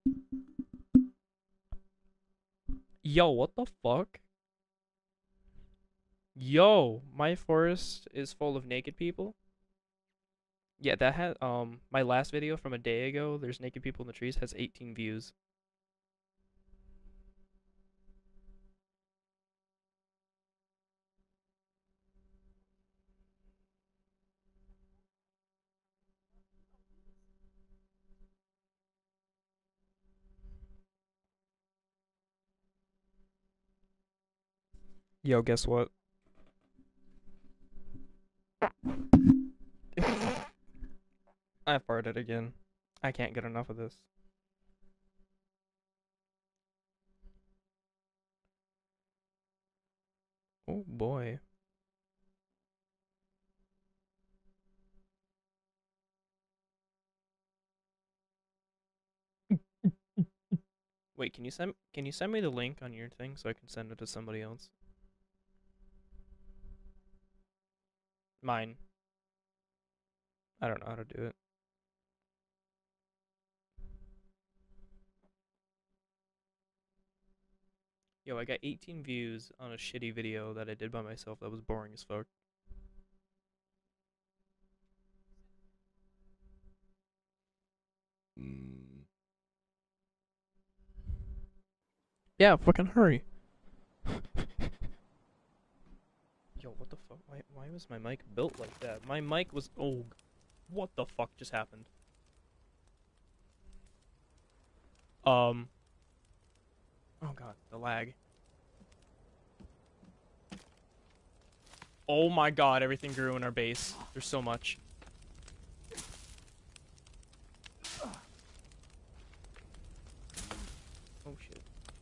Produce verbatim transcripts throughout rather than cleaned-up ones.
Yo, what the fuck? Yo, my forest is full of naked people. Yeah, that had um my last video from a day ago, there's naked people in the trees, has eighteen views. Yo, guess what? I farted again. I can't get enough of this. Oh boy. Wait, can you send can you send me the link on your thing so I can send it to somebody else? Mine. I don't know how to do it. Yo, I got eighteen views on a shitty video that I did by myself that was boring as fuck. Mm. Yeah, fucking hurry. Yo, what the fuck? Why, why was my mic built like that? My mic was. Oh, what the fuck just happened? Um. Oh god, the lag. Oh my god, everything grew in our base. There's so much. Oh shit.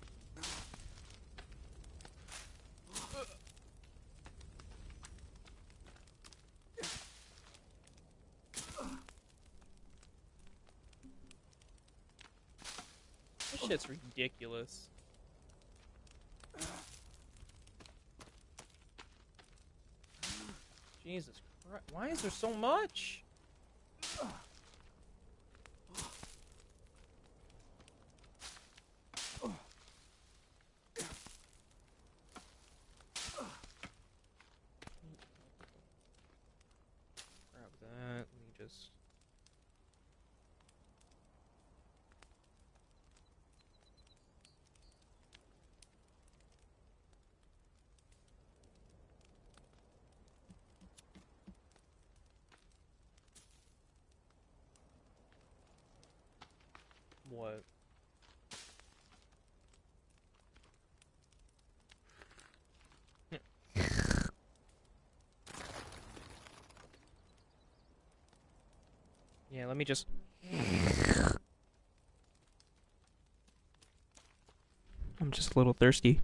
This shit's ridiculous. Jesus Christ. Why is there so much? Grab that. Let me just. What? Yeah, let me just. I'm just a little thirsty.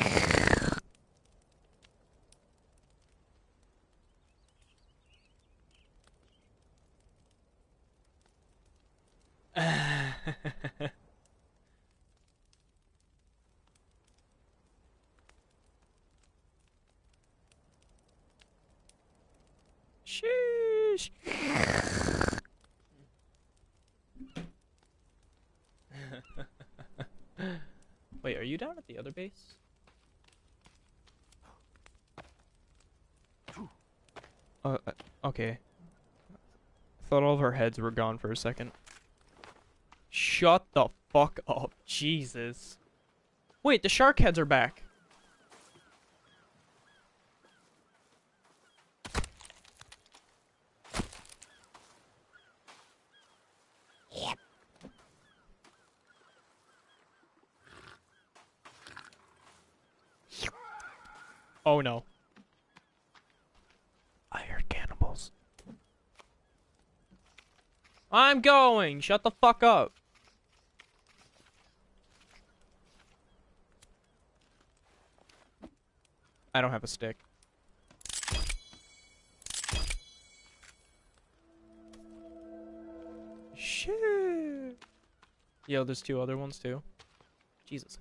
Sheesh. Wait, are you down at the other base? Uh, uh, okay. Thought all of our heads were gone for a second. Shut the fuck up, Jesus. Wait, the shark heads are back. Oh no. I heard cannibals. I'm going! Shut the fuck up. I don't have a stick. Shit. Yo, there's two other ones too. Jesus.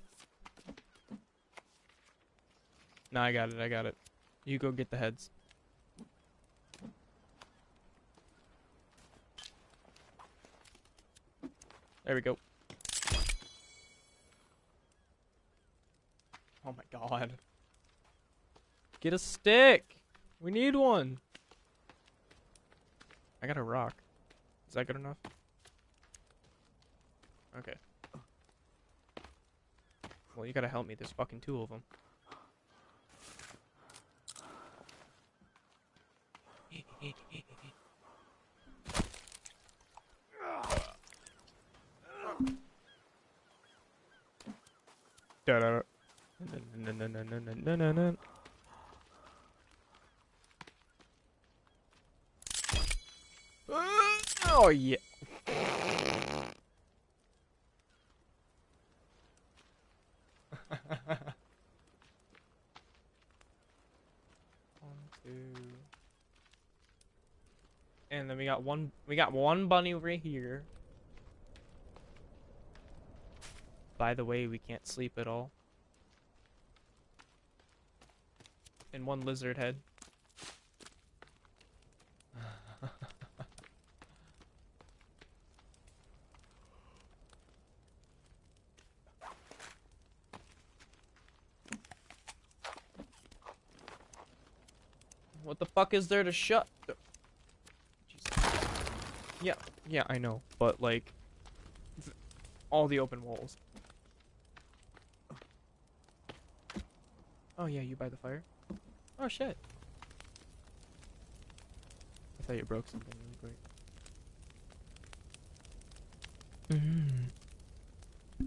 Nah, I got it, I got it. You go get the heads. There we go. Oh my god. Get a stick! We need one! I got a rock. Is that good enough? Okay. Well, you gotta help me. There's fucking two of them. Da-da-da. Na-na-na-na-na-na-na-na. Oh yeah. One, two. And then we got one we got one bunny over here. By the way, we can't sleep at all. And one lizard head. What the fuck is there to shut? Jesus. Yeah, yeah, I know, but like, all the open walls. Oh yeah, you by the fire? Oh shit. I thought you broke something really quick. Mm.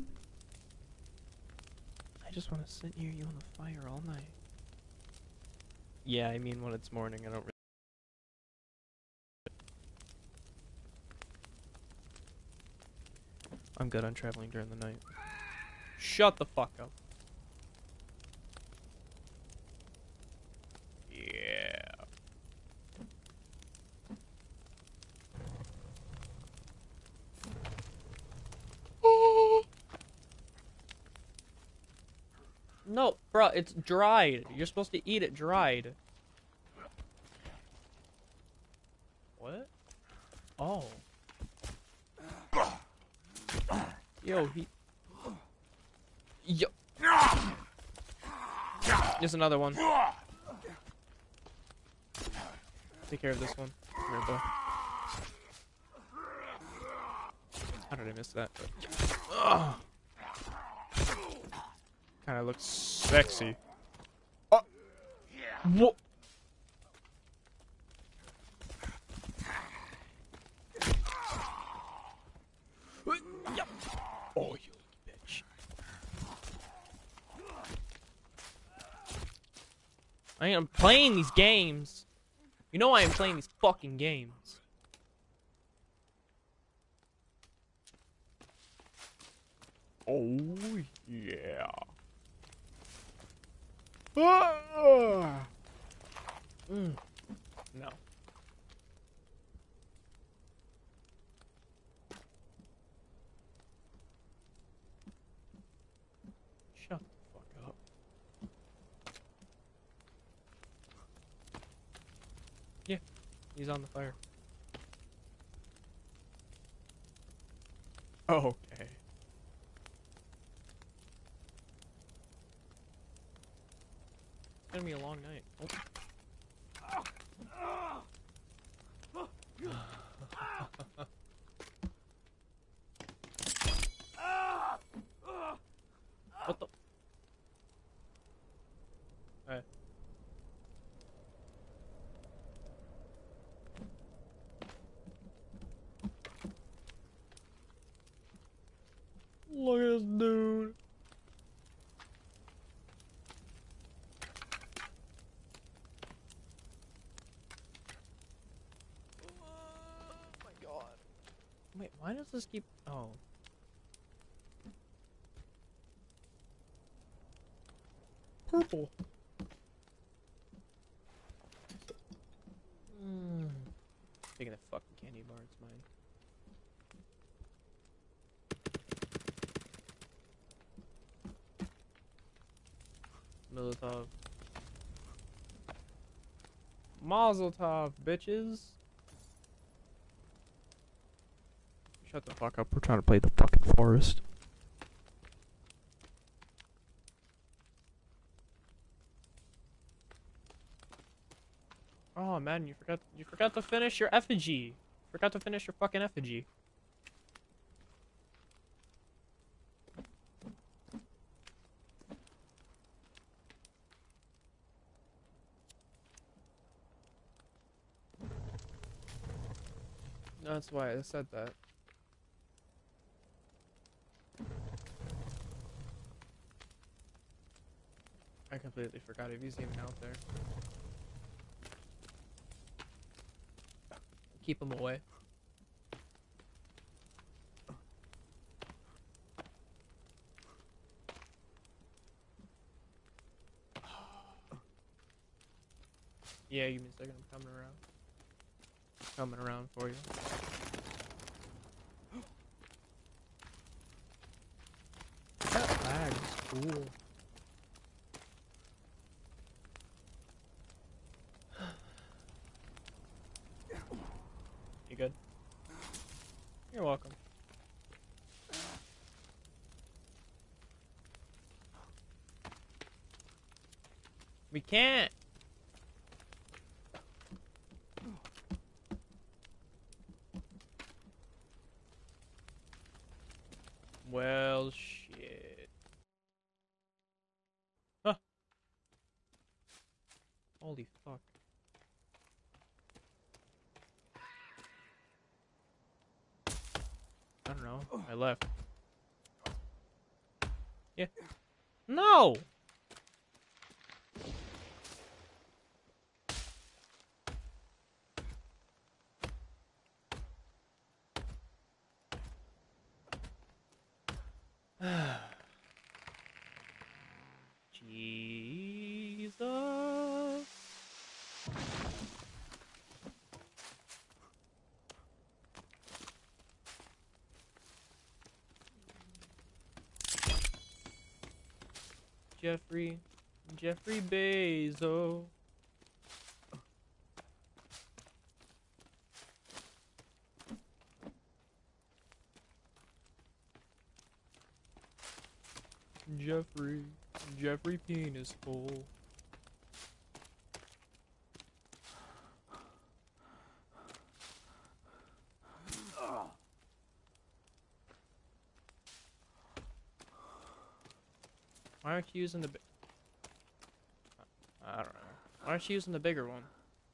I just want to sit near you on the fire all night. Yeah, I mean when it's morning, I don't really. I'm good on traveling during the night. Shut the fuck up. Yeah. No, bruh, it's dried. You're supposed to eat it dried. What? Oh. Yo, he... Yo. There's another one. Take care of this one. Come here, boy. How did I miss that? Ugh. Kind of looks sexy. Oh. What? Oh, you bitch. I am playing these games. You know I am playing these fucking games. Oh, yeah. Mm. No. Shut the fuck up. Yeah, he's on the fire. Oh, okay. It's gonna be a long night. Oh. What the? Hey. Look at this dude. Oh my god. Wait, why does this keep... Oh. Purple. Mm. Taking that fucking candy bar, it's mine. Molotov. Mazel tov, bitches. Shut the fuck up, we're trying to play the fucking forest. Madden, you forgot you forgot to finish your effigy. Forgot to finish your fucking effigy. That's why I said that. I completely forgot if he's even out there. Keep him away. Yeah, give me a second. I'm coming around. Coming around for you. That lag is cool. You good? You're welcome. We can't. Well, shit. Huh. Holy fuck. I don't know. I left. Yeah. No! Jesus. Jeffrey, Jeffrey Bezos. Jeffrey, Jeffrey penis full. Why aren't you using the bi- I don't know. Why aren't you using the bigger one?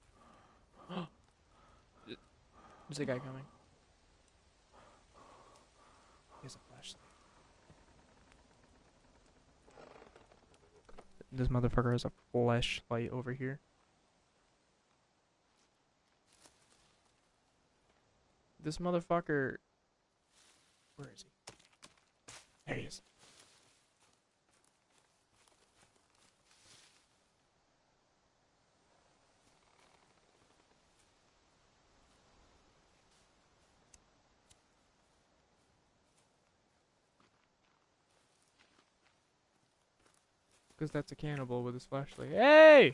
Is the guy coming? He has a flashlight. This motherfucker has a flashlight over here. This motherfucker... Where is he? There he is. Because that's a cannibal with his flashlight. Hey!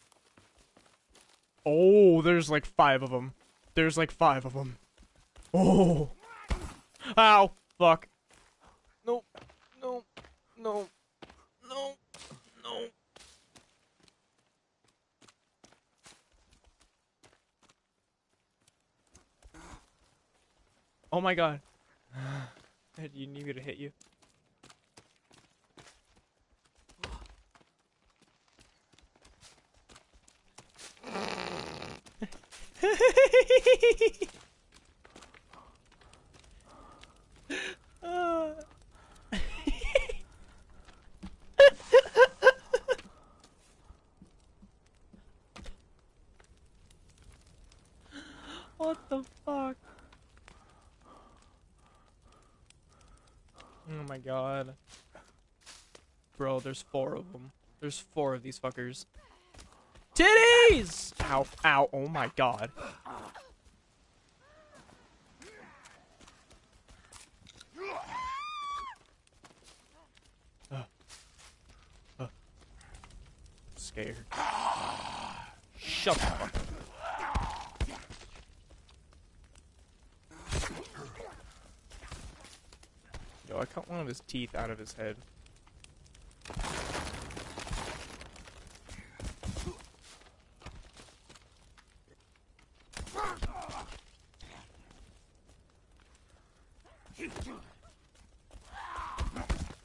Oh, there's like five of them. There's like five of them. Oh! Ow! Fuck. No. No. No. No. No. Oh my god. You need me to hit you? uh. What the fuck? Oh my god. Bro, there's four of them. There's four of these fuckers. Titties! Ow, ow, oh my god. Uh, uh, scared. Shut the fuck up. Yo, I cut one of his teeth out of his head.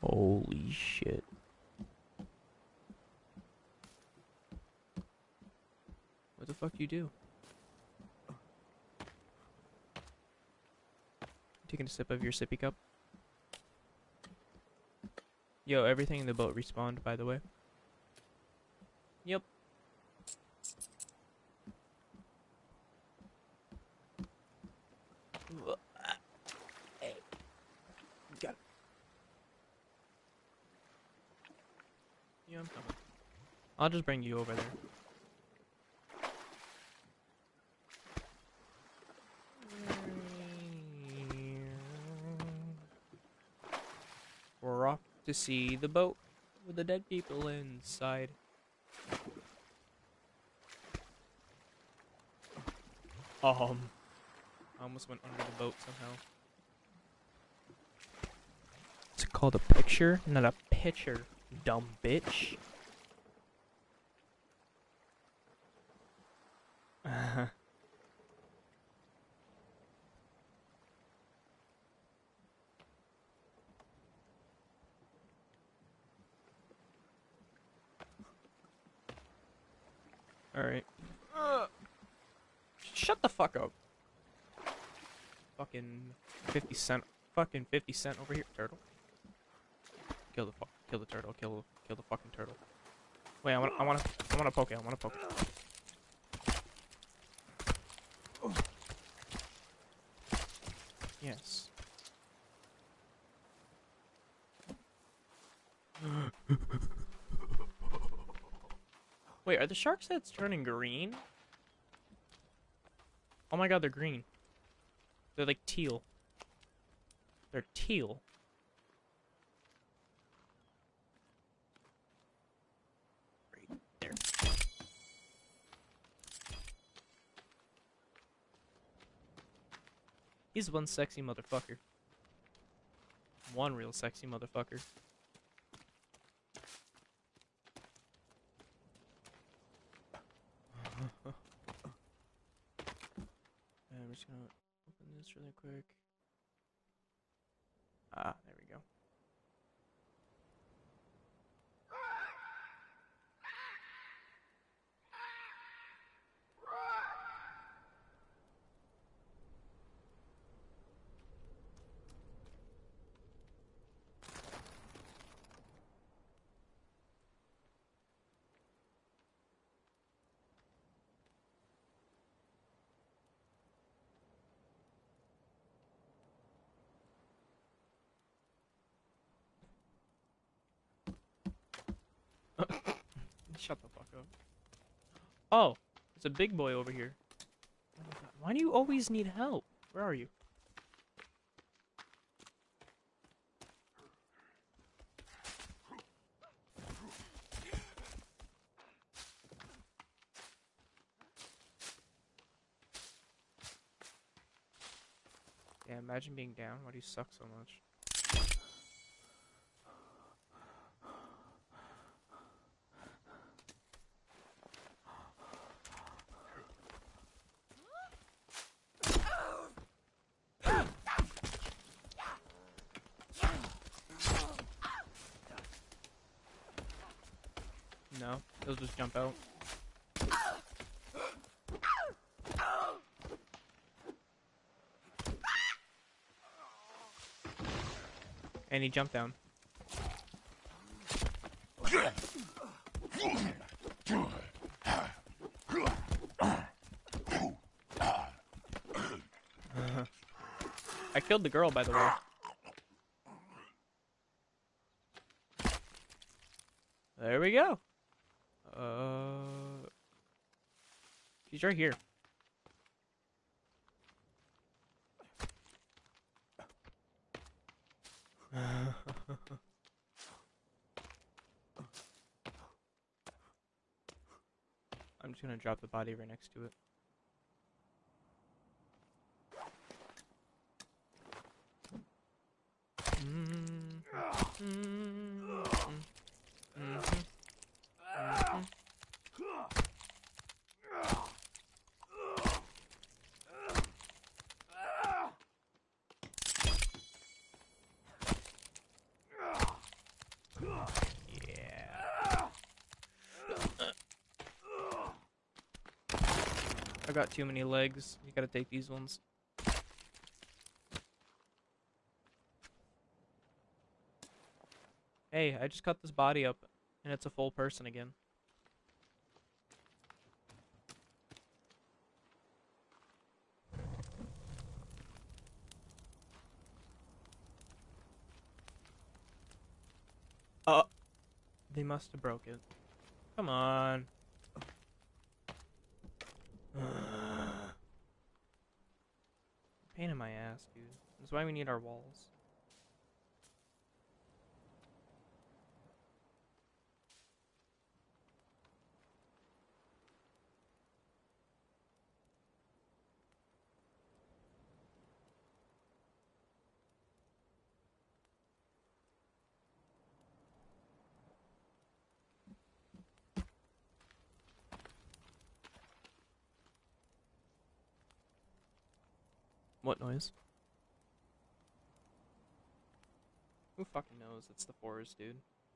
Holy shit. What the fuck do you do? Taking a sip of your sippy cup. Yo, everything in the boat respawned, by the way. Yep. Hey. Got it. Yeah, I'm coming. I'll just bring you over there. We're off to see the boat with the dead people inside. Um, I almost went under the boat somehow. It's called a picture, not a pitcher, dumb bitch. Alright. Uh, shut the fuck up. Fucking fifty cent. Fucking fifty cent over here. Turtle. Kill the fuck. Kill the turtle. Kill kill the fucking turtle. Wait, I want I want to I want to poke it. I want to poke it. Yes. Wait, are the shark's heads turning green? Oh my god, they're green. They're like teal. They're teal. Right there. He's one sexy motherfucker. One real sexy motherfucker. I'm just gonna open this really quick. Ah, there we go. Shut the fuck up. Oh, it's a big boy over here. Oh my god. Why do you always need help? Where are you? Yeah, imagine being down. Why do you suck so much? No, they'll just jump out. And he jumped down. I killed the girl, by the way. There we go. Uh, she's right here. I'm just gonna drop the body right next to it. Mm, mm, mm, mm, mm, mm. I got too many legs. You gotta take these ones. Hey, I just cut this body up, and it's a full person again. Uh, they must have broke it. Come on. Pain in my ass, dude. That's why we need our walls. What noise? Who fucking knows? It's the forest, dude.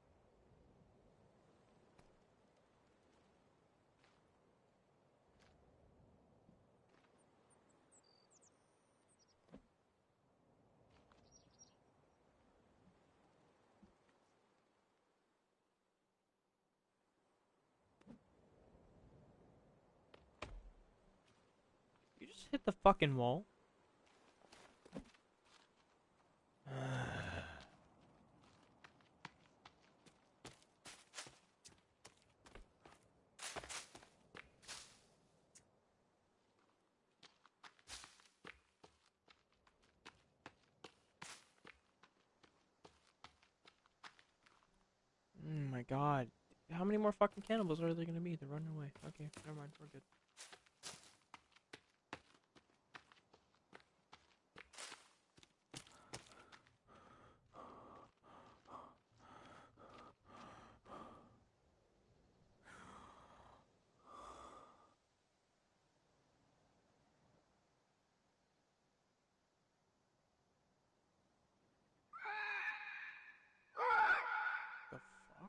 You just hit the fucking wall? Oh my god. How many more fucking cannibals are there gonna be? They're running away. Okay, never mind. We're good. The fuck?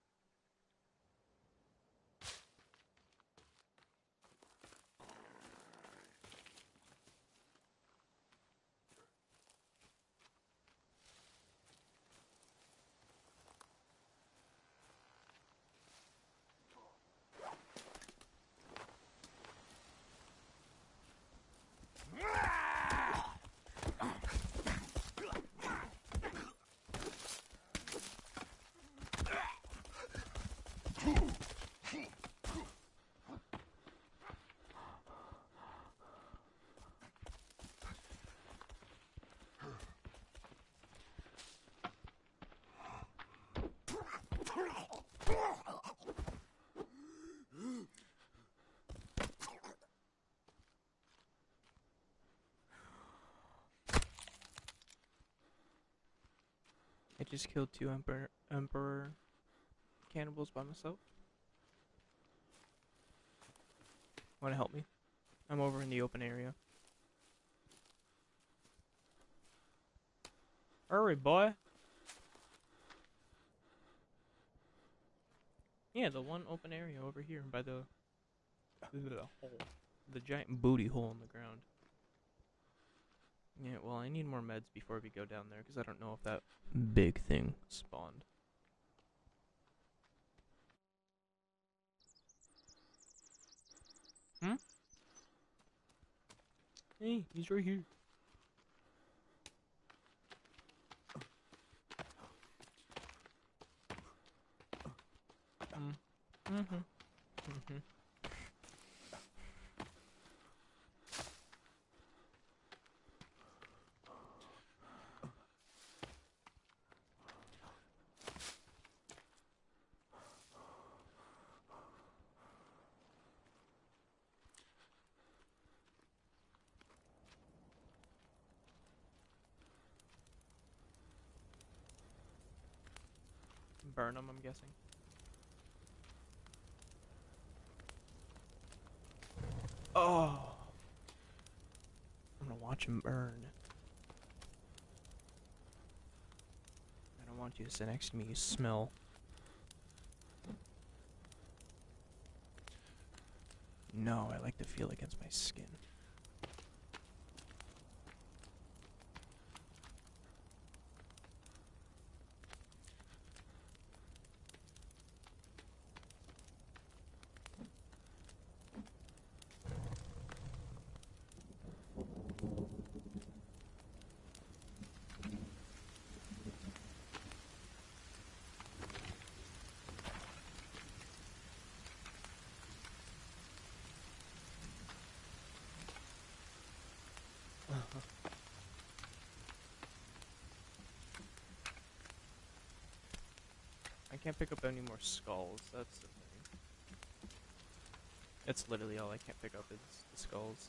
I just killed two emperor emperor cannibals by myself. Wanna help me? I'm over in the open area. Hurry, boy. Yeah, the one open area over here by the the hole, the giant booty hole in the ground. Yeah, well, I need more meds before we go down there because I don't know if that big thing spawned. Hmm? Hey, he's right here. Mm. Mm-hmm. Mm-hmm. Burn him, I'm guessing. Oh! I'm gonna watch him burn. I don't want you to sit next to me, you smell. No, I like to feel against my skin. I can't pick up any more skulls, that's the thing. That's literally all I can't pick up is the skulls.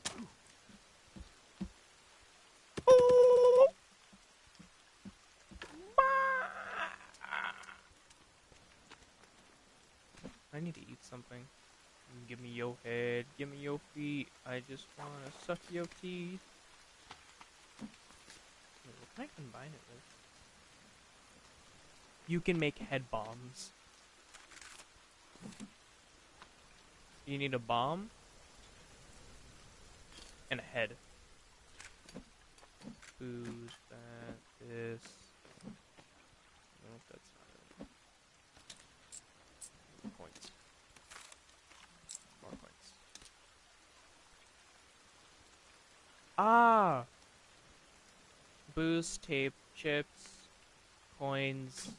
I need to eat something. Give me your head, give me your feet. I just wanna suck your teeth. Wait, what can I combine it with? You can make head bombs. You need a bomb and a head. Booze, that, this. Nope, that's not it. Coins. More coins. Ah! Booze, tape, chips, coins.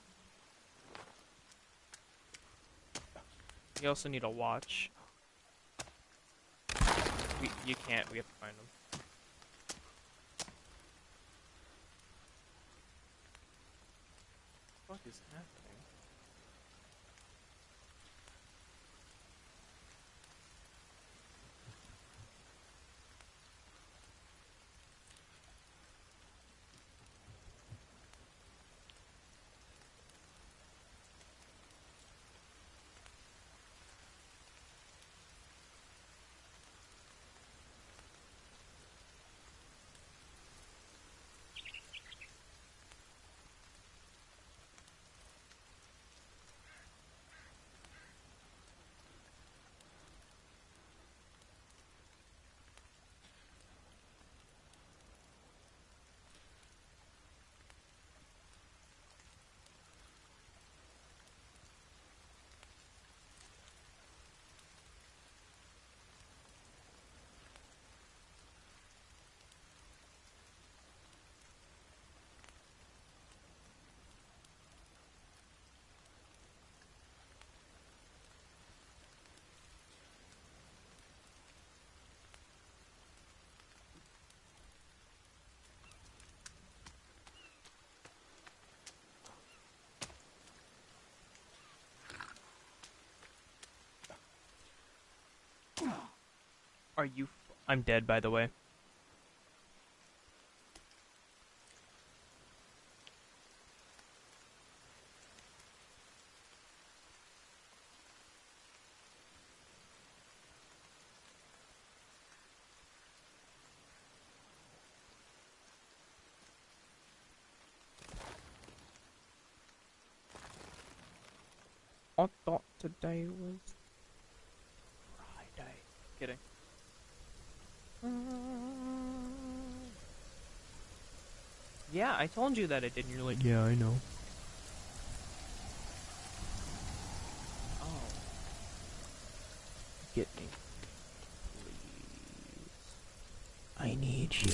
You also need a watch. We, you can't, we have to find them. What is happening? Are you f- I'm dead, by the way. I thought today was Friday. Kidding. Yeah, I told you that it did, and you're like, yeah, I know. Oh. Get me. Please. I need you.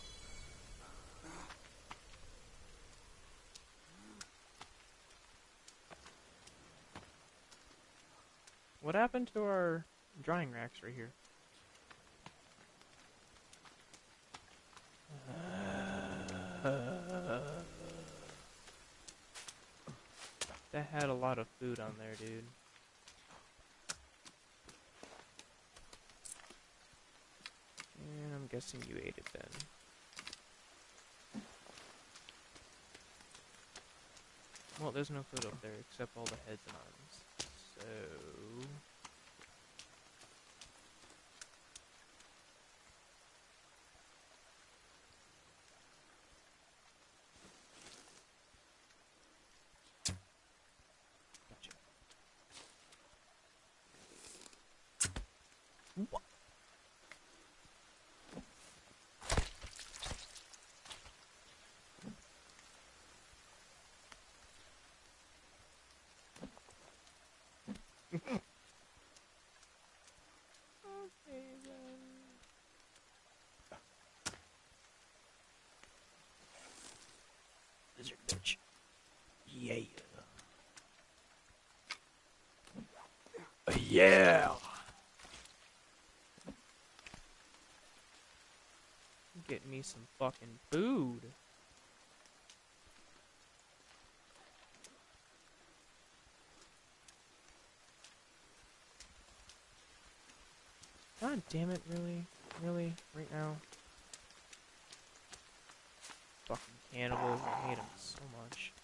What happened to our drying racks right here? That had a lot of food on there, dude. And I'm guessing you ate it then. Well, there's no food up there except all the heads and arms. So... Gotcha. What? lizard bitch. Yeah. Uh, yeah. Get me some fucking food. God damn it, really? Really? Right now? Fucking cannibals, I hate them so much.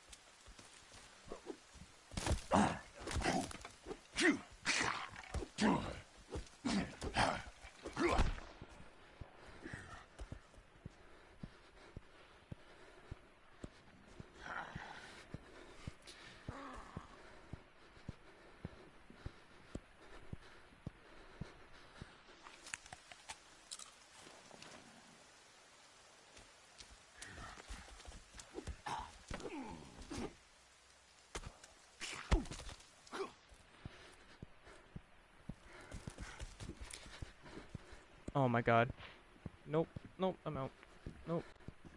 Oh my god. Nope. Nope, I'm out. Nope.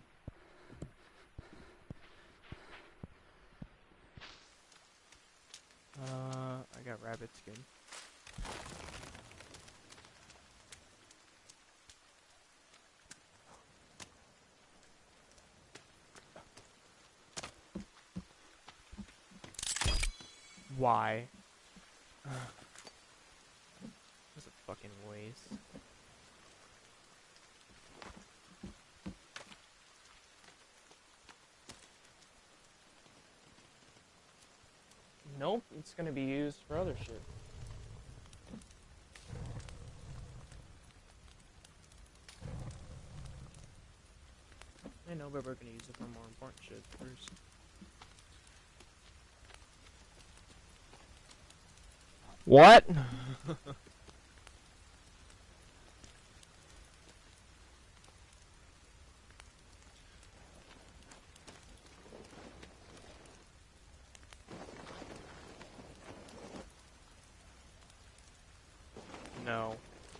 Uh, I got rabbit skin. Why? That's a fucking waste. Nope, it's gonna be used for other shit. I know, but we're gonna use it for more important shit first. What? No.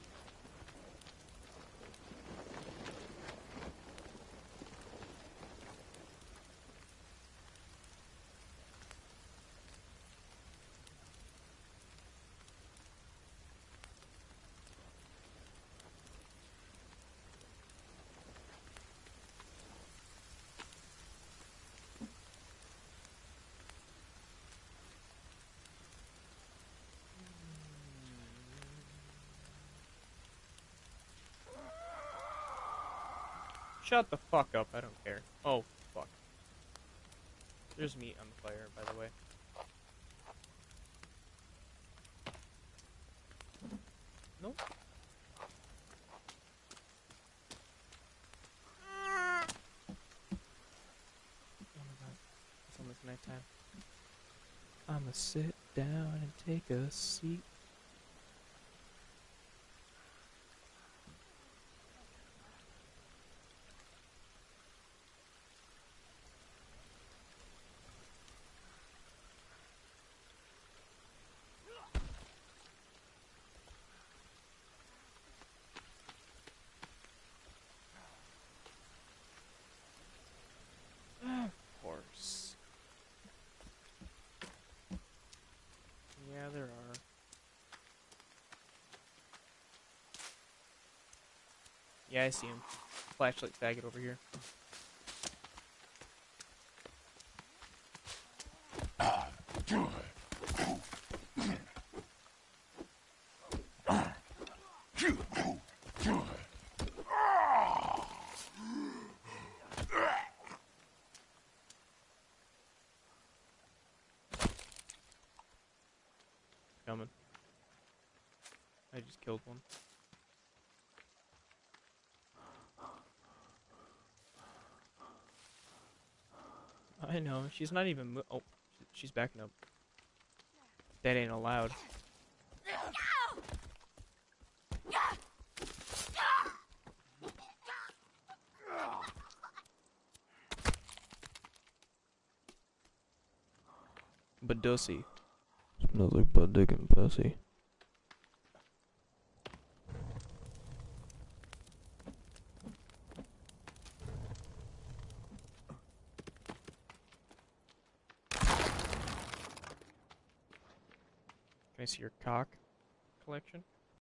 Shut the fuck up, I don't care. Oh, fuck. There's meat on the fire, by the way. Nope. Oh my god. It's almost nighttime. I'ma sit down and take a seat. Of course. Yeah, there are. Yeah, I see him. Flashlight faggot over here. Coming. I just killed one. I know, she's not even mo- oh, she's backing up. That ain't allowed. Badussy. Smells like butt dick and pussy. me see your cock collection.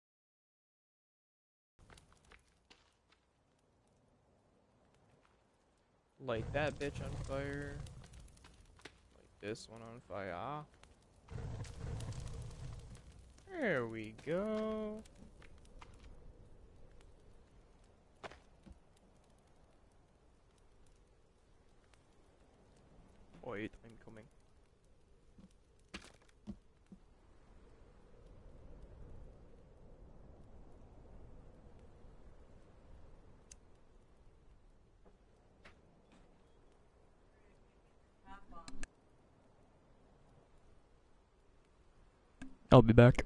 Light that bitch on fire. Light this one on fire. There we go. Wait, I'm coming. I'll be back.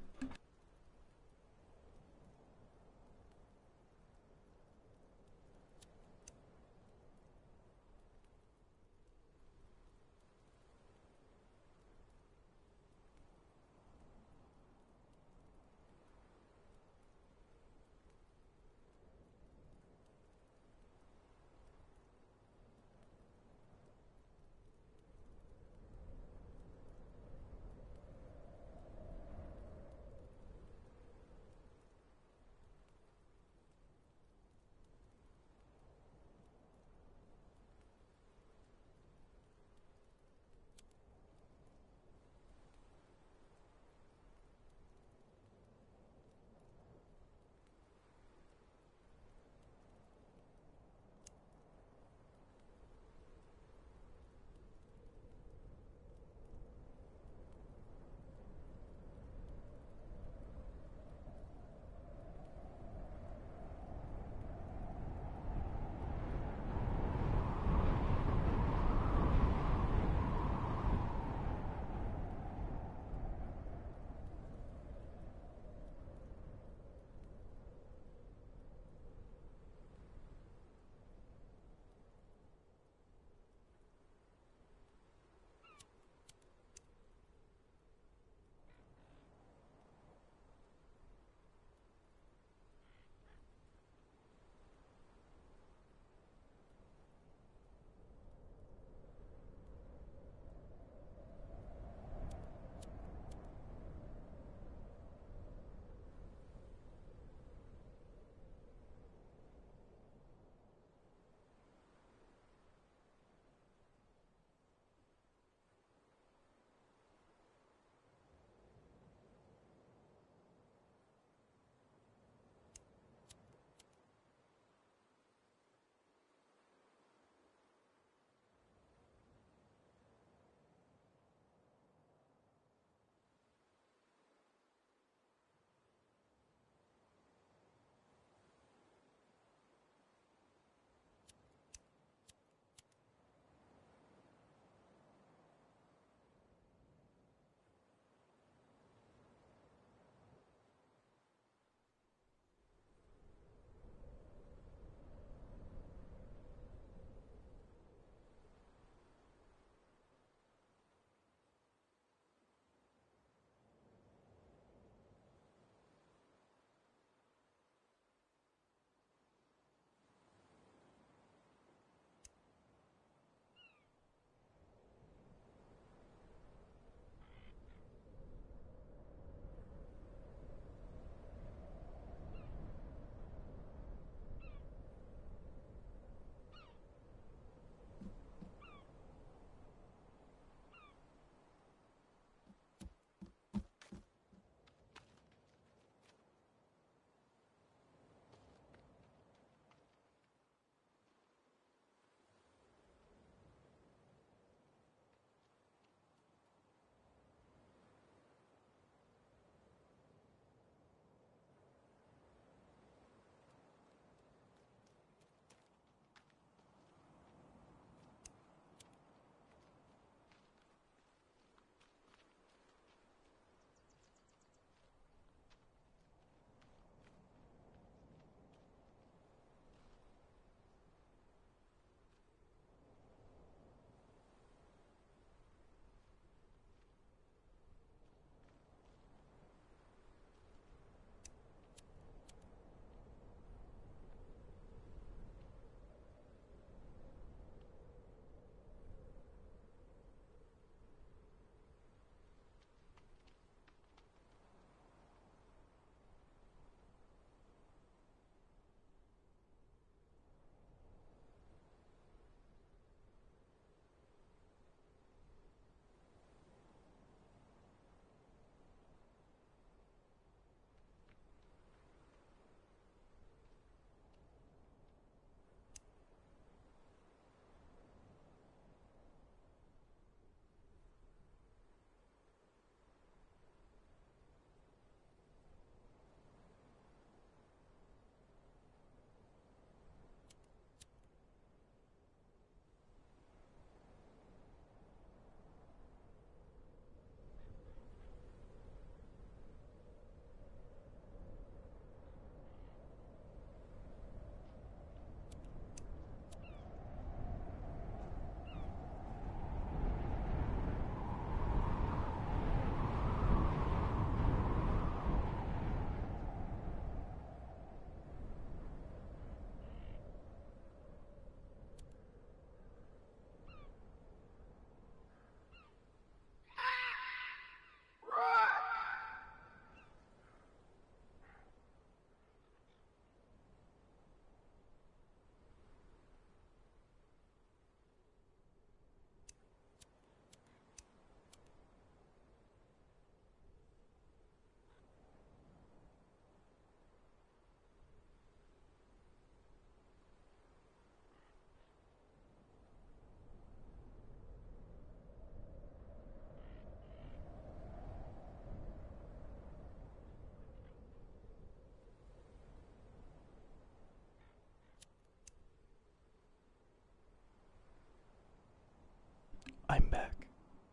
I'm back.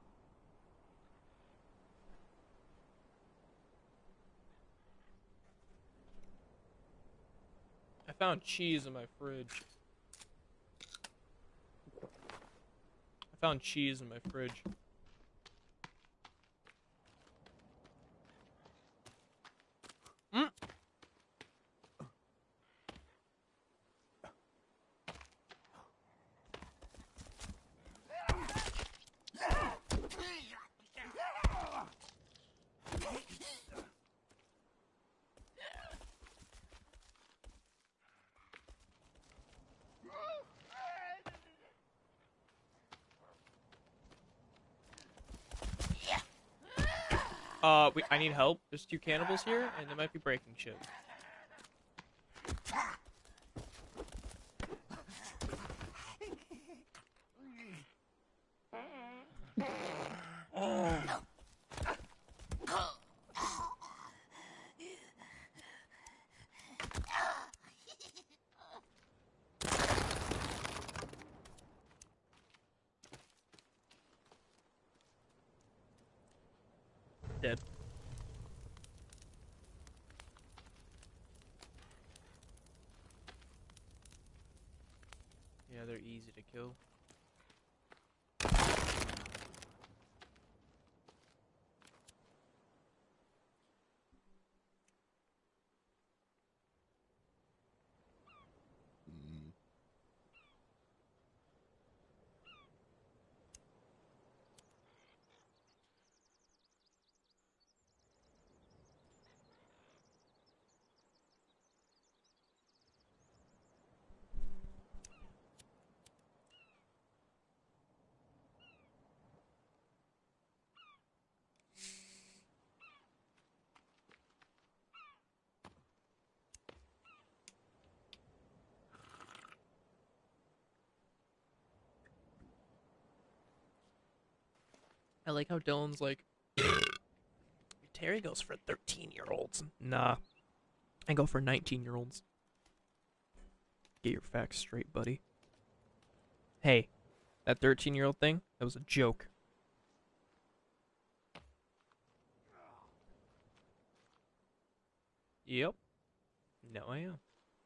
I found cheese in my fridge. I found cheese in my fridge. Mm. Uh, we, I need help. There's two cannibals here, and they might be breaking shit. Dead. Yeah, they're easy to kill. I like how Dylan's like, Terry goes for thirteen year olds. Nah, I go for nineteen year olds. Get your facts straight, buddy. Hey, that thirteen year old thing, that was a joke. Yep. No, I am.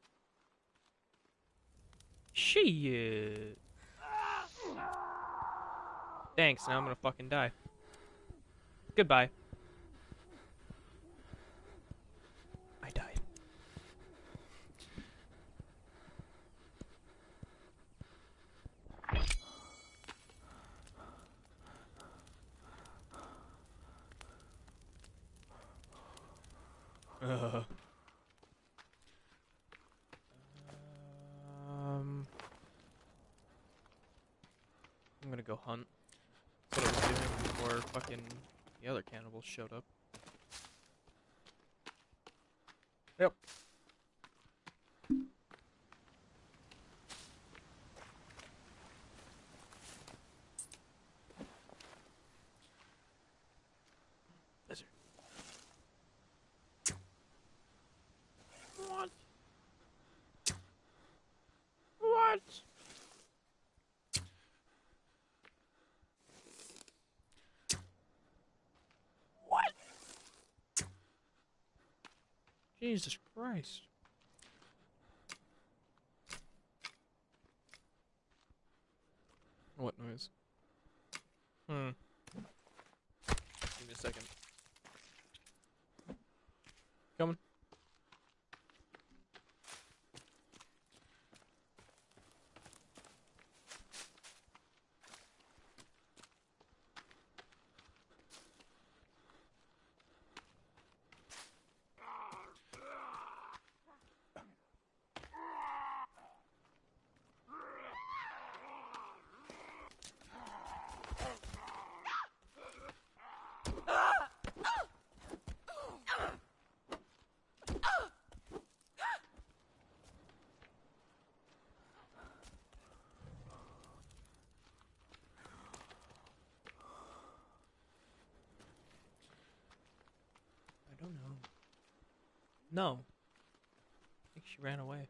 Shit. Thanks, now I'm gonna fucking die. Goodbye. I died. Uh. Um. I'm gonna go hunt. That's what I was doing before fucking the other cannibals showed up. Yep. Lizard. What? What? What? Jesus Christ. What noise? Hmm. Give me a second. Coming. I don't know. No. I think she ran away.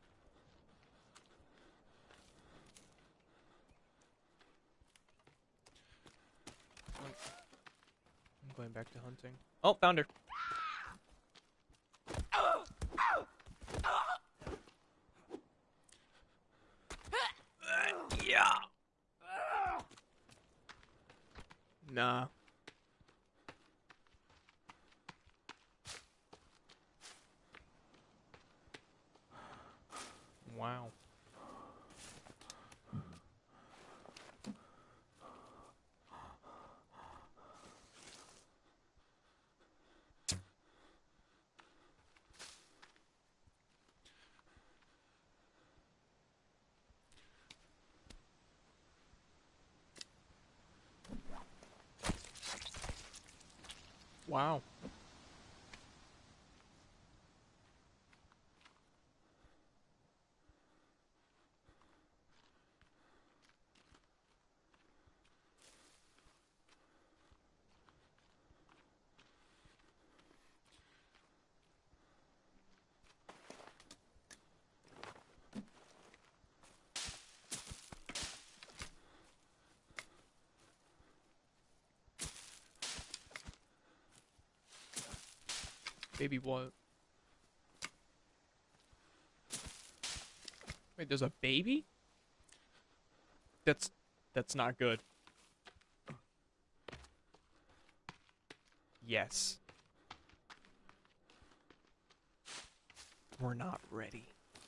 I'm going back to hunting. Oh, found her. Yeah. Nah. Wow. Wow. Baby what? Wait, there's a baby? That's that's not good. Yes. We're not ready.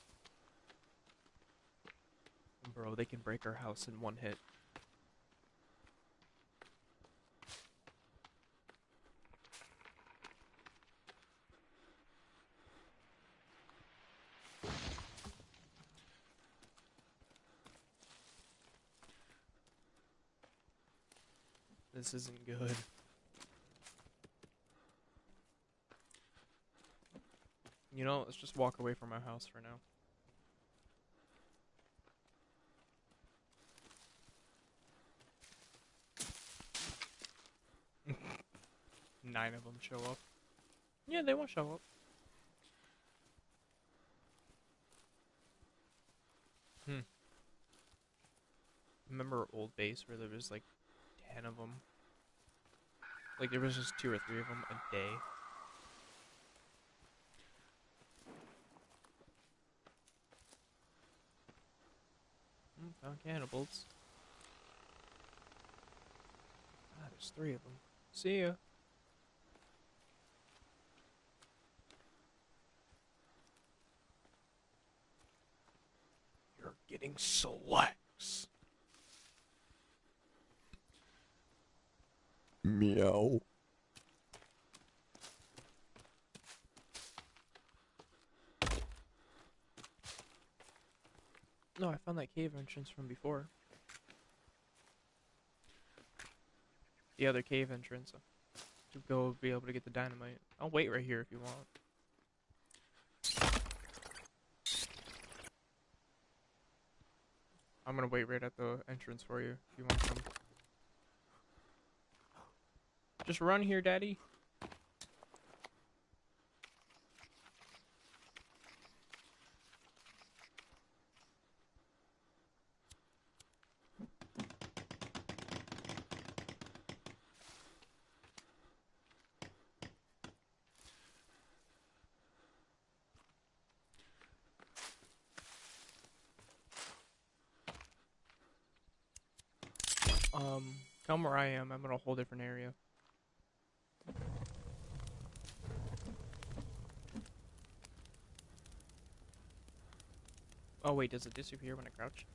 Bro, they can break our house in one hit. This isn't good. You know, let's just walk away from our house for now. Nine of them show up. Yeah, they won't show up. Hmm. Remember our old base where there was like ten of them? Like there was just two or three of them a day. Hmm, found cannibals. Ah, there's three of them. See ya. You're getting selects. Meow. No, I found that cave entrance from before. The other cave entrance. To go be able to get the dynamite. I'll wait right here if you want. I'm gonna wait right at the entrance for you if you want some. Just run here, daddy. Um, come where I am. I'm in a whole different area. Oh wait, does it disappear when I crouch?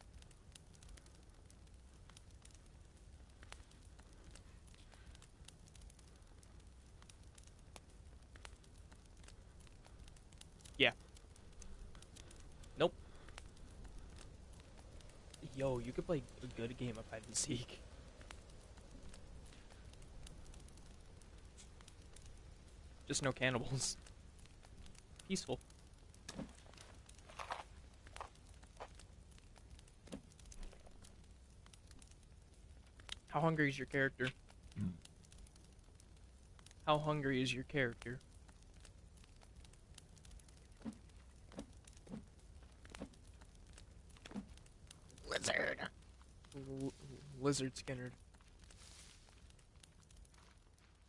Yeah. Nope. Yo, you could play a good game of hide and seek. Just no cannibals. Peaceful. How hungry is your character? Mm. How hungry is your character? Lizard. L lizard Skinner.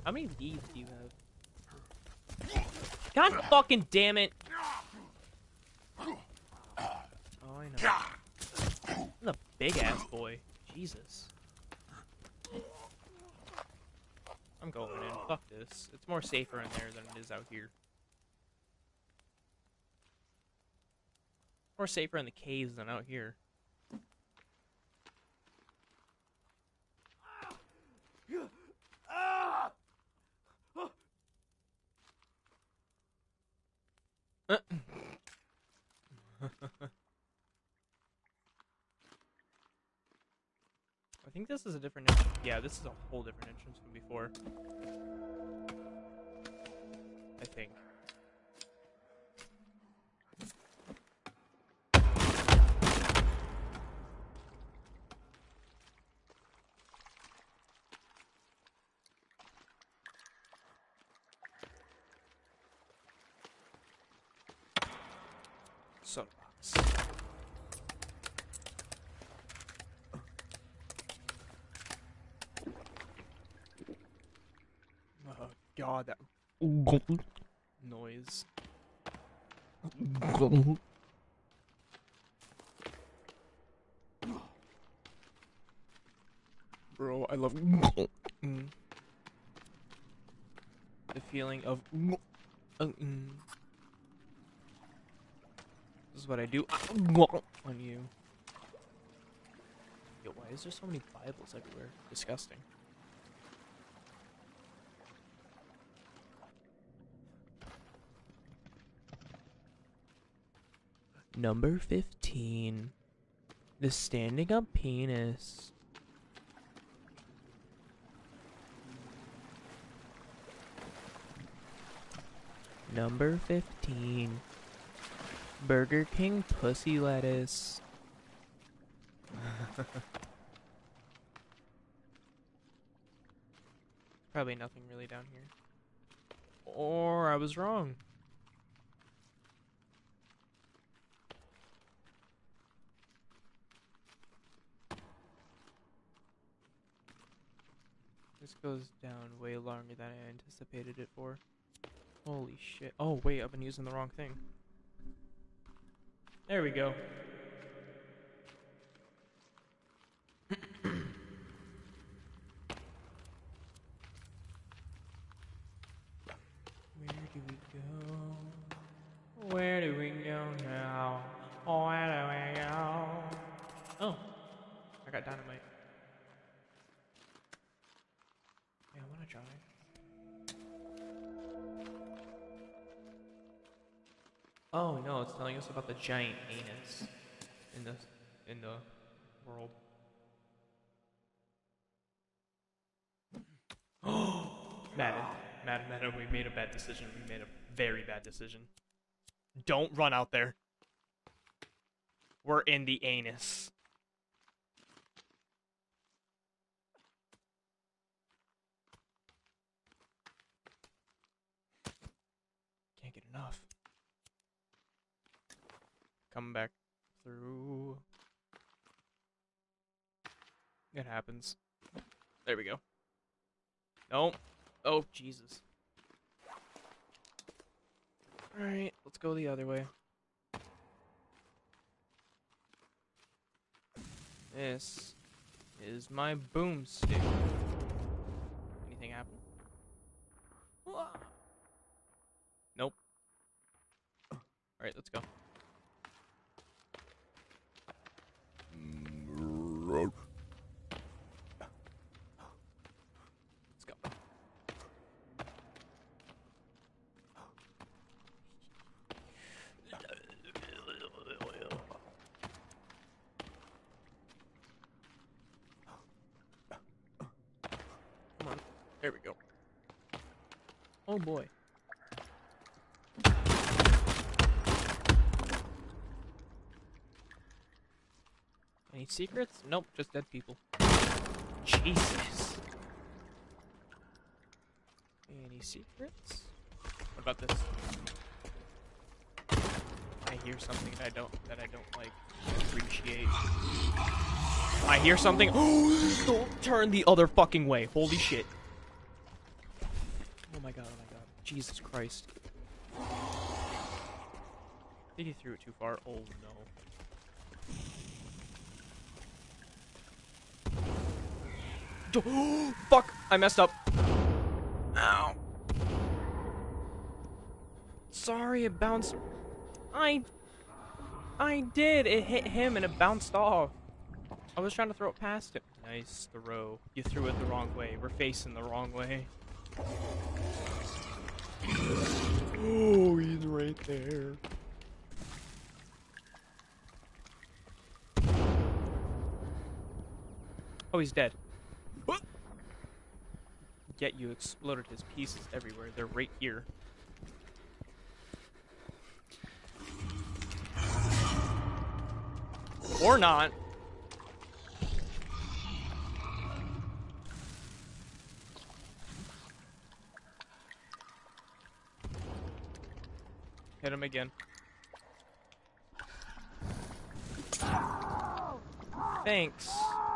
How many leaves do you have? God fucking damn it! Oh, I know. I'm a big ass boy. Jesus. I'm going in. Fuck this. It's more safer in there than it is out here. More safer in the caves than out here. Uh. I think this is a different entrance. Yeah, this is a whole different entrance from before. I think. Soapbox. Oh god, that noise. Bro, I love mm. the feeling of mm. This is what I do on you. Yo, why is there so many Bibles everywhere? Disgusting. Number fifteen. The standing up penis. Number fifteen. Burger King pussy lettuce. Probably nothing really down here. Or I was wrong. This goes down way longer than I anticipated it for. Holy shit. Oh wait, I've been using the wrong thing. There we go. Where do we go? Where do we go now? Where do we go? Oh, I got dynamite. Yeah, I wanna try. Oh no, it's telling us about the giant anus in the in the world. Oh, Madden, Madden, Madden, we made a bad decision. We made a very bad decision. Don't run out there. We're in the anus. Can't get enough. Coming back through. It happens. There we go. Nope. Oh, Jesus. Alright, let's go the other way. This is my boomstick. Anything happen? Nope. Alright, let's go. Let's go. Come on. There we go. Oh boy. Any secrets? Nope, just dead people. Jesus. Any secrets? What about this? I hear something that I don't that I don't like appreciate. I hear something. Don't turn the other fucking way. Holy shit. Jesus Christ. Think he threw it too far. Oh no. Fuck! I messed up. Ow. Sorry, it bounced. I... I did! It hit him and it bounced off. I was trying to throw it past him. Nice throw. You threw it the wrong way. We're facing the wrong way. Oh, he's right there. Oh, he's dead. Yet you exploded his pieces everywhere. They're right here. Or not. Hit him again. Thanks.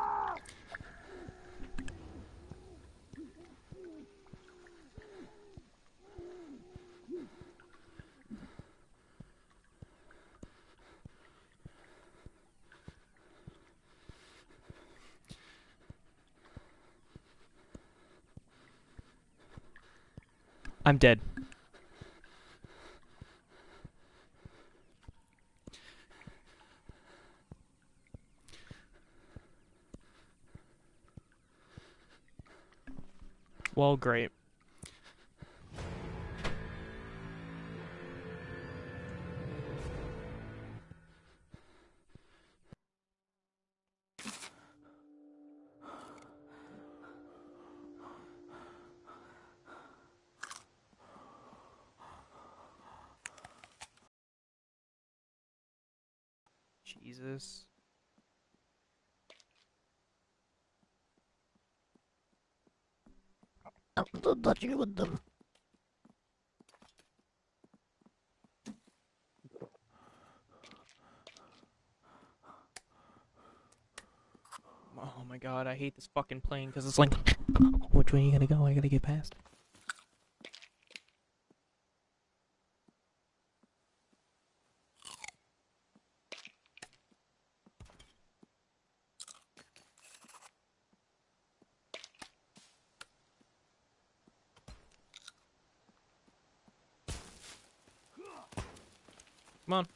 I'm dead. Well, great. Jesus. I'm not touching with them. Oh my god, I hate this fucking plane because it's like, which way are you gonna go? I gotta get past. Come on.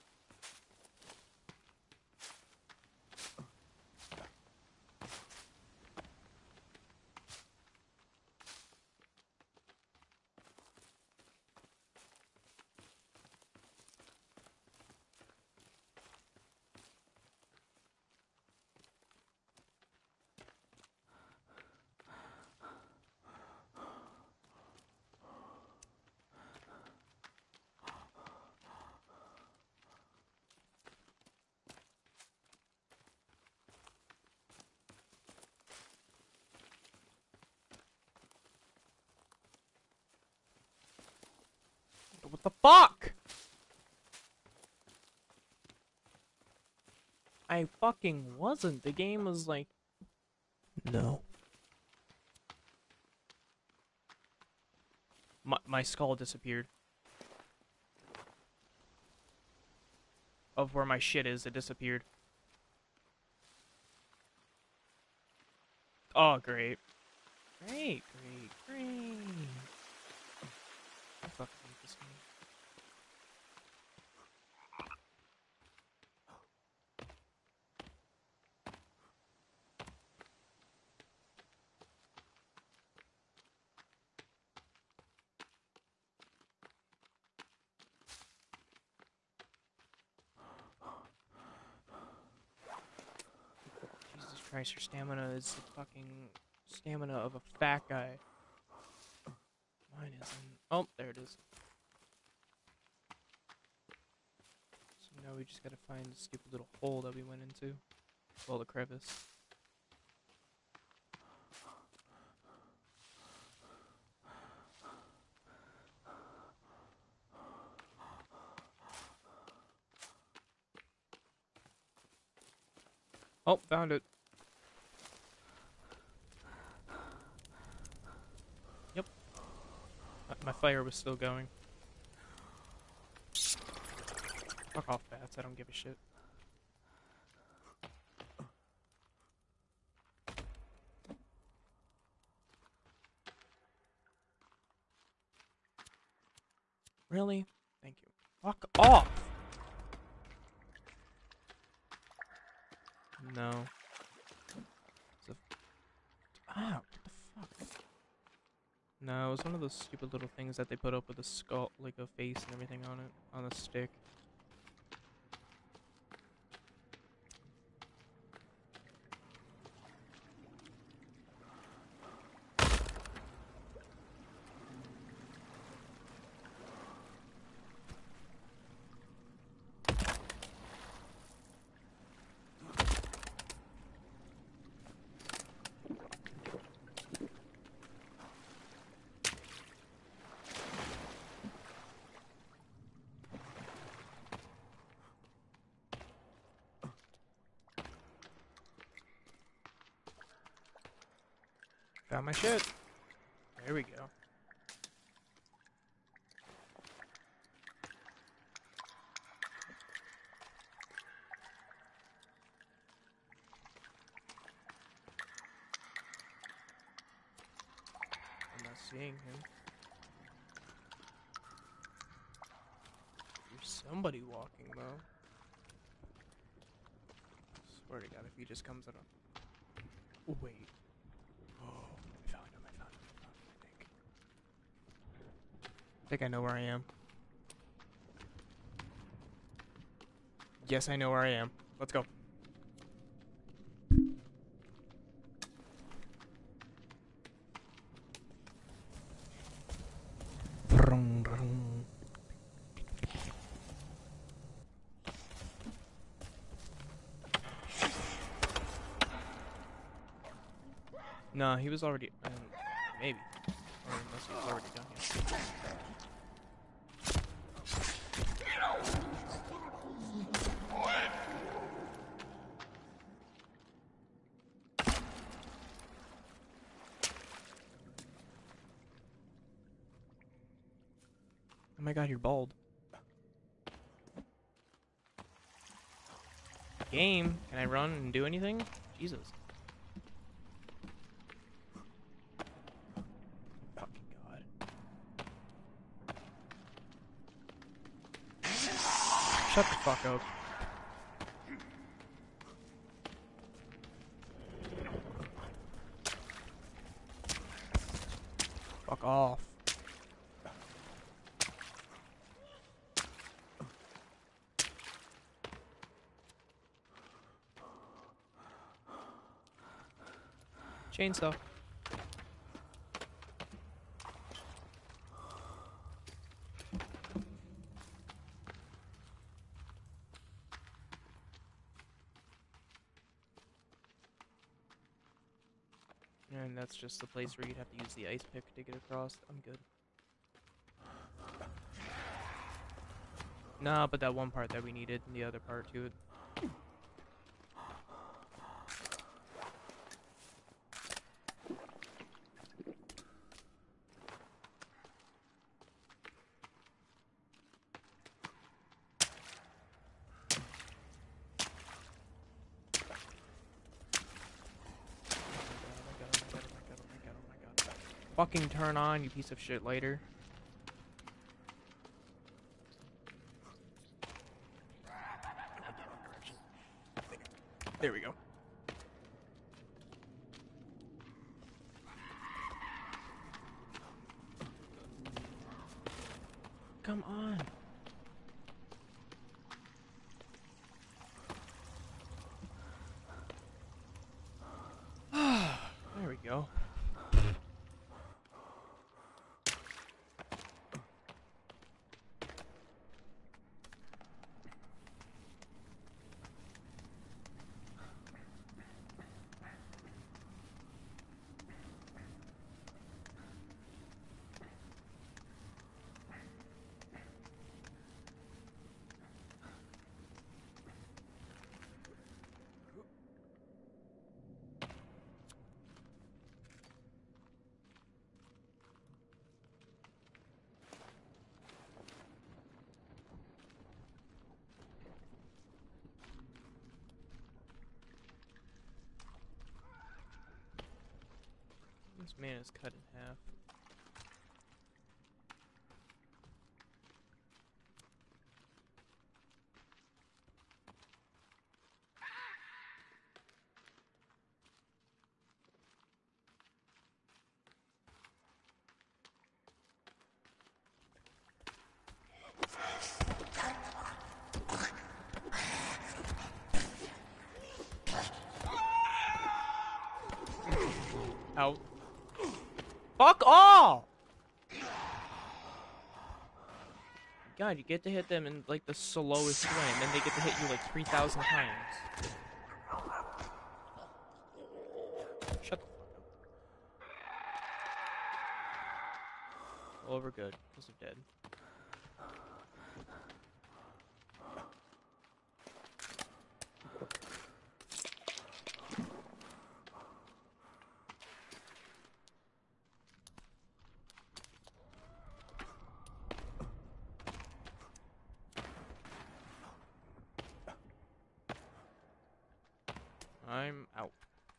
What the fuck? I fucking wasn't. The game was like... No. My, my skull disappeared. Of where my shit is, it disappeared. Oh, great. Great, great, great. I fucking hate this game. Jesus Christ, your stamina is the fucking stamina of a fat guy. Mine isn't. Oh, there it is. So now we just gotta find the stupid little hole that we went into. Well, the crevice. Oh, found it. Yep. My, my fire was still going. Fuck off, bats. I don't give a shit. Really? Thank you. Fuck off! No. It's a... Ow, what the fuck? No, it was one of those stupid little things that they put up with a skull, like a face and everything on it, on a stick. Found my shit. There we go. I'm not seeing him. There's somebody walking though. Swear to God, if he just comes out of... Wait. Oh, I found him, I found him, I found him, I think. I think I know where I am. Yes, I know where I am. Let's go. No, he was already... Um, maybe. Or unless he was already done here. Oh my God, you're bald. Game? Can I run and do anything? Jesus. Fucking God. Shut the fuck up. Fuck off. Chainsaw. And that's just the place where you'd have to use the ice pick to get across. I'm good. Nah, but that one part that we needed, and the other part to it. Fucking turn on, you piece of shit, later. There we go. Come on. There we go. This man is cut in half. Out. Fuck off! God, you get to hit them in like the slowest way, and then they get to hit you like three thousand times. Shut the fuck up. Well, we're good, because they're dead. I'm out.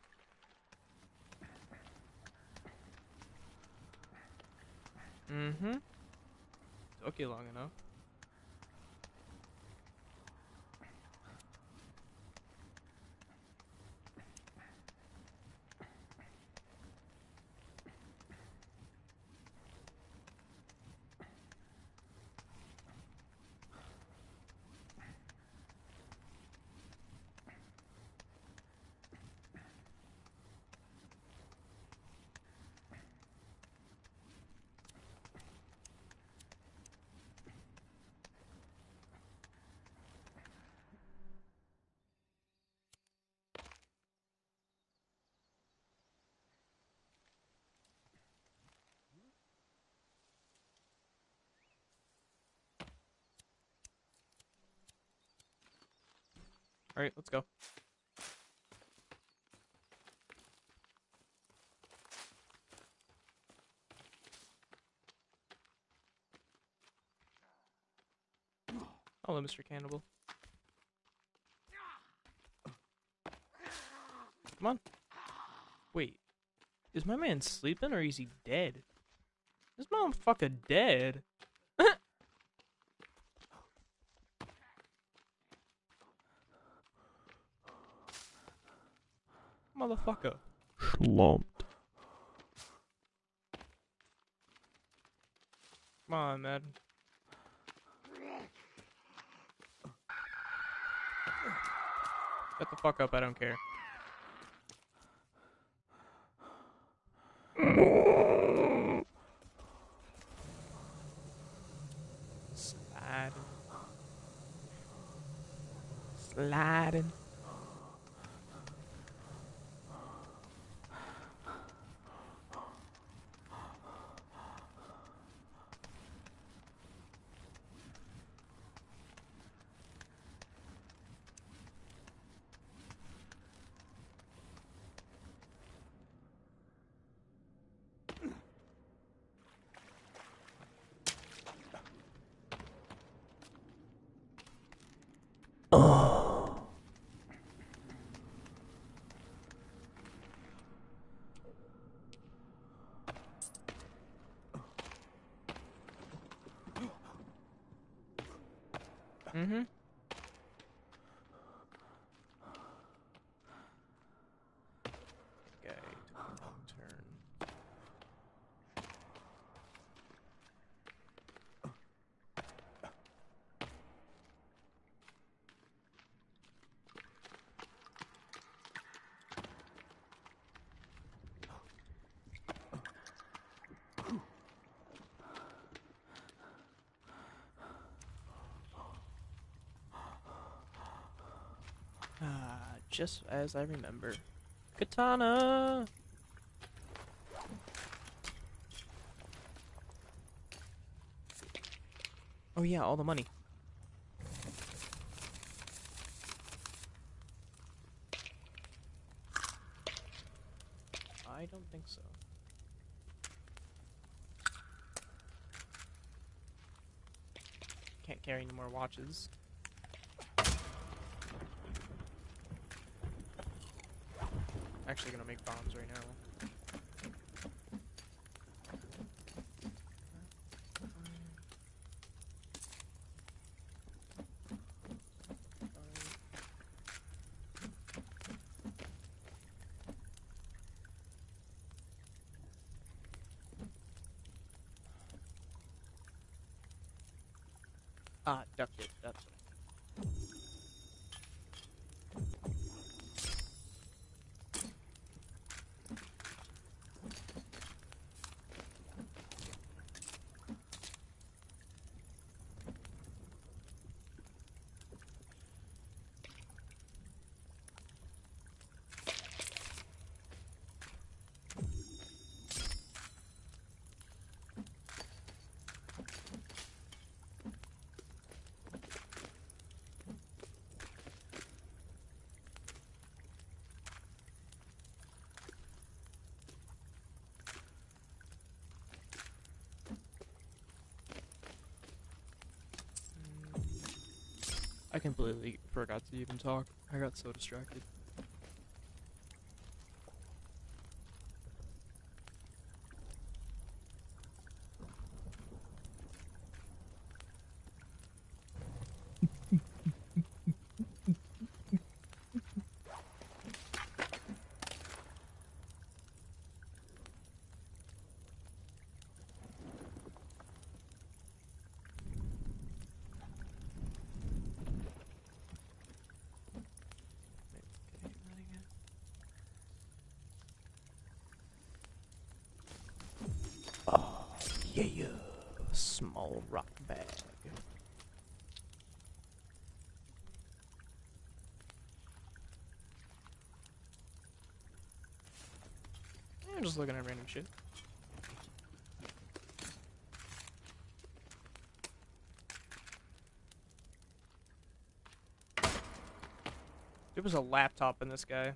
Mm-hmm. Took you long enough. Alright, let's go. Hello, Mister Cannibal. Come on. Wait. Is my man sleeping or is he dead? This motherfucker dead. Motherfucker. Slumped. Come on, man. Shut the fuck up, I don't care. Sliding. Sliding. Mm-hmm. Okay, took a wrong turn. Ah, just as I remember. Katana! Oh yeah, all the money. I don't think so. Can't carry any more watches. Actually gonna make bombs right now. Ah, duct tape. That's what. I completely forgot to even talk. I got so distracted. Oh, yeah. Small rock bag. I'm just looking at random shit. There was a laptop in this guy.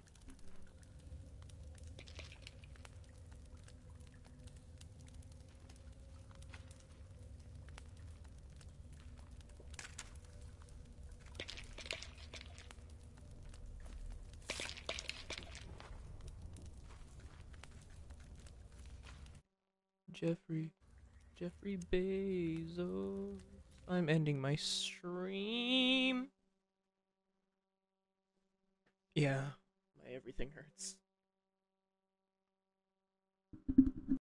Jeffrey. Jeffrey Bezos. I'm ending my stream. Yeah, my everything hurts.